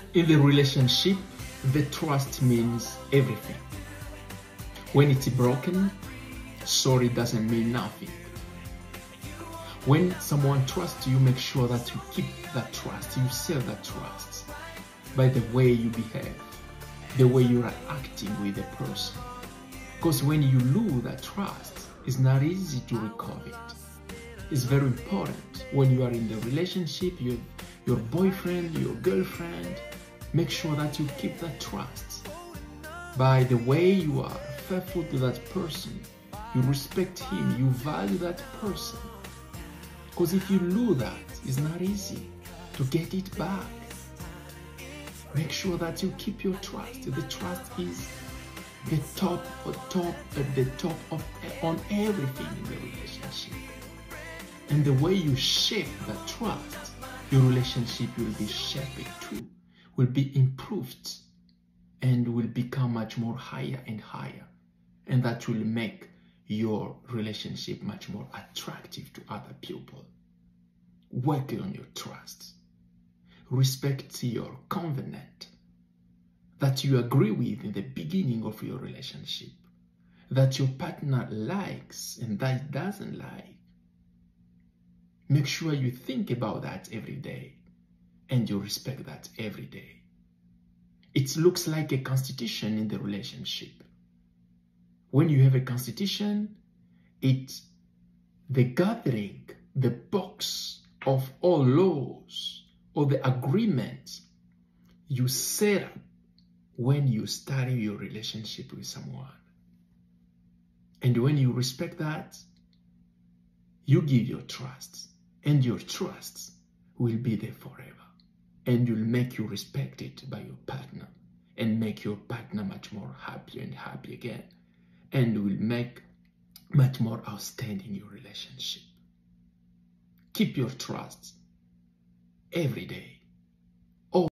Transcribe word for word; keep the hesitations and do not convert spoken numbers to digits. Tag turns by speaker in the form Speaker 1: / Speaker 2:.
Speaker 1: In the relationship, the trust means everything. When it's broken, sorry doesn't mean nothing. When someone trusts you, make sure that you keep that trust, you sell that trust by the way you behave, the way you are acting with the person. Because when you lose that trust, it's not easy to recover it. It's very important when you are in the relationship, your, your boyfriend, your girlfriend, make sure that you keep that trust by the way you are faithful to that person. You respect him, you value that person. Because if you lose that, it's not easy to get it back. Make sure that you keep your trust. The trust is the top or top at the top of on everything in the relationship. And the way you shape that trust, your relationship will be shaped too, will be improved, and will become much more higher and higher. And that will make your relationship much more attractive to other people. Work on your trust. Respect your covenant that you agree with in the beginning of your relationship, that your partner likes and that doesn't like. Make sure you think about that every day and you respect that every day. It looks like a constitution in the relationship. When you have a constitution, it's the gathering, the box of all laws or the agreements you set up when you start your relationship with someone. And when you respect that, you give your trust, and your trust will be there forever, and will make you respected by your partner, and make your partner much more happy and happy again, and will make much more outstanding your relationship. Keep your trust every day.